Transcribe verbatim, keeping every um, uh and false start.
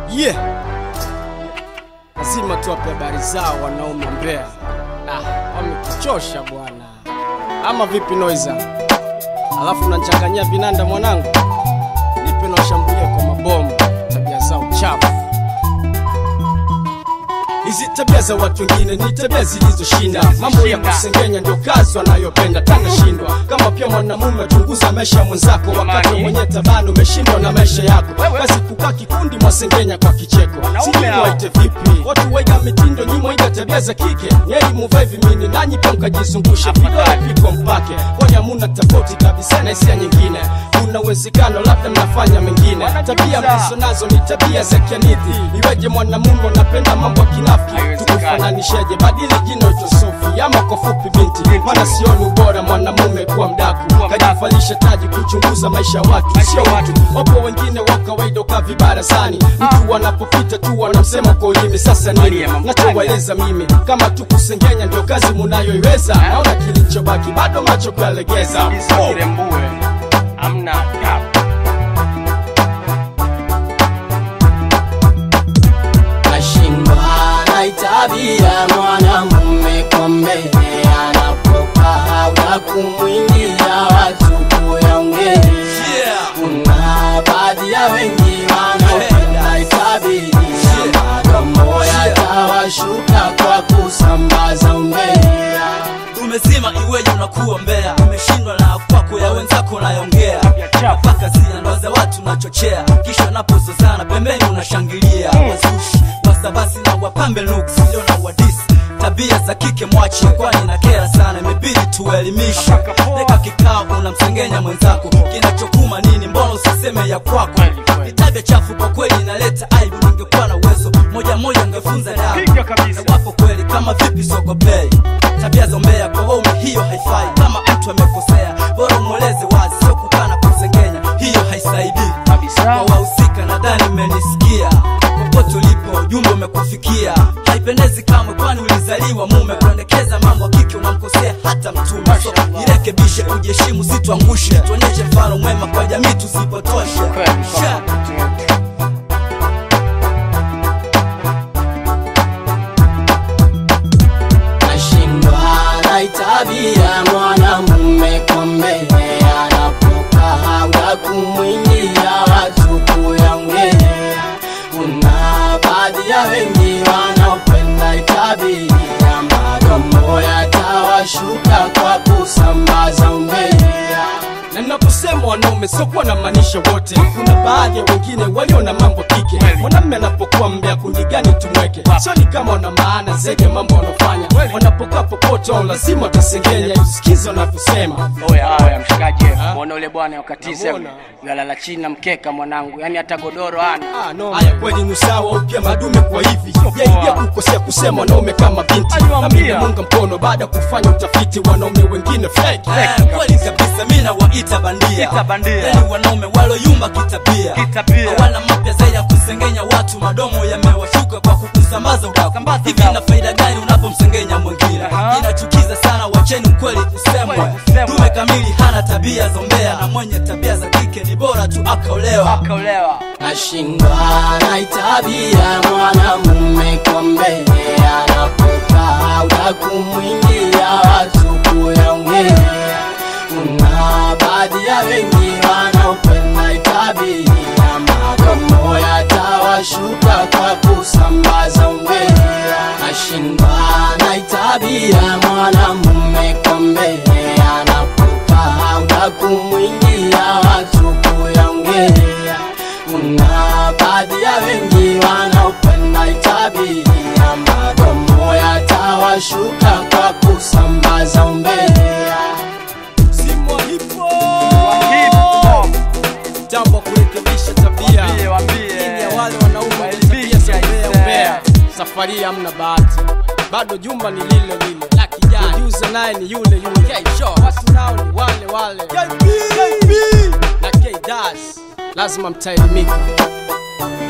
Yeah. Lazima tuwape habari zao wanaume Mbeya. Ah, wamekichosha bwana. Ama vipi Noiza? Alafu unachanganyia vinanda mwanangu. Nipe na washambulie kwa mabomu. Tabia zao chafu. Hizi tabia za watu wengine ni tabia zilizoshinda. Mambo ya kusengenya ndio kazi wanayopenda tana shindwa. Kama pia mwanamume chunguza maisha mwenzako wakati mwenye tabano umeshindwa na maisha yako. Basi kukaa kikundi mwasengenya kwa kicheko. Sijui waite vipi. Watu waiga mitindo nyinyi waiga tabia za kike. Nyeri muvae vimini nanyi pia mkajizungusha vidole piko mpake. Kwani hamuna tofauti kabisa na hisia nyingine. Kuna uwezekano labda mnafanya mengine. Tabia mlizo nazo ni tabia za kianithi. Iweje mwanamume unapenda mambo kina tukufananisheje badili jino ito Sofi ama kwa fupi binti. Mana sioni ubora mwanamume kuwa mdaku kajifalisha taji kuchunguza maisha watu sio watu. Wapo wengine wakawaida kwa vibarazani. Mtu wanapopita tu wanamsema kwa ulimi. Sasa nini nachowaeleza mimi? Kama tu kusengenya ndio kazi munayoiweza, naona kilichobaki bado macho kuyalegeza. Amna gap. Tabia mwanamume kwa mbele anapokaa au kumwingia watu kuyaongea. Kuna baadhi ya wengi wanaopenda tabia madomo yatawashuka kwa kusambaza umbea. Umesema iweje unakuwa Mbeya, umeshindwa na kwako ya wenzako naongea. Mpaka zina ndo za watu nachochea, kisha napozozana pembeni unashangilia. Wazushi wasabasi na wapambe looks ndio na wadisi. Tabia za kike mwache kwani na kera sana, imebidi tuelimishe. Leka kikao unamsengenya mwenzako, kinachokuma nini? Mbona usiseme ya kwako? Tabia chafu kwa kweli inaleta aibu. Ningekuwa na uwezo moja moja ningefunza dawa. Na wapo kweli kama vipi sogopei. Tabia za Mbeya kwa waume hiyo haifai. Kama mtu amekosea bora umweleze wazi, sio kukana kusengenya, hiyo haisaidii. Kwa wahusika nadhani mmenisikia. Popote ulipo ujumbe umekufikia. Haipendezi kama kwani ulizaliwa mume kuendekeza mambo ya kike unamkosea hata mtume. So irekebishe, ujiheshimu, situangushe. Tuonyeshe mfano mwema kwa jamii tusipotoshe. Nashindwa na tabia mwanamume kwa mbele anapokaa au kumwingia watu kuyaongea. Kuna baadhi ya wengi wanaopenda tabia madomo yatawashuka kwa kusambaza umbea. Na ninaposema wanaume sio kwa na maanisha wote. Kuna baadhi ya wengine walio na mambo kike. Mwanamume anapokuwa Mbeya kundi gani tumweke? Sio ni kama wana maana zaidi ya mambo wanafanya. Wanapokaa popote lazima utasengenya, usikize wanavyosema. Oya oya mshikaji, muone yule bwana ukatize yalala chini na mkeka mwanangu. Yaani hata godoro hana. Ah no. Haya kweli ni sawa upia madume kwa hivi. Yeye kukosea kusema wanaume kama binti. Na mimi munga mkono baada kufanya utafiti wanaume wengine fake. Kweli kabisa mimi na waita bandia. Kita bandia. Yani wanaume walo yumba kitabia. Kitabia. Hawana mapya zaidi ya kusengenya watu, madomo yamewashuka kwa kukusambaza udaku. Hivi na faida gani unapomsengenya mwingine? Inachukiza sana, wacheni ukweli usemwe. Dume kamili hana tabia za Mbeya, na mwenye tabia za kike ni bora tu akaolewa. Akaolewa. Nashindwa na tabia mwanamume kwa mbele anapokaa au kumwingia watu kuyaongea. Kuna baadhi ya wengi wanaopenda tabia madomo yatawashuka kwa kusambaza umbea. Nashindwa na tabia mwanamume kwa mbele anapokaa au kumwingia watu kuyaongea. Kuna baadhi ya wengi wanaopenda tabia madomo yatawashuka kwa kusambaza umbea. Jambo kurekebisha tabia. Wambie, wambie. Ili wale wanaume tabia za Mbeya Mbeya. Safari hamna bahati. Bado jumba ni lile lile. La kijani. Producer naye ni yule yule. K-Shot. Watu nao ni wale wale. K B. K B. Na K-Das. Lazima mtaelimika.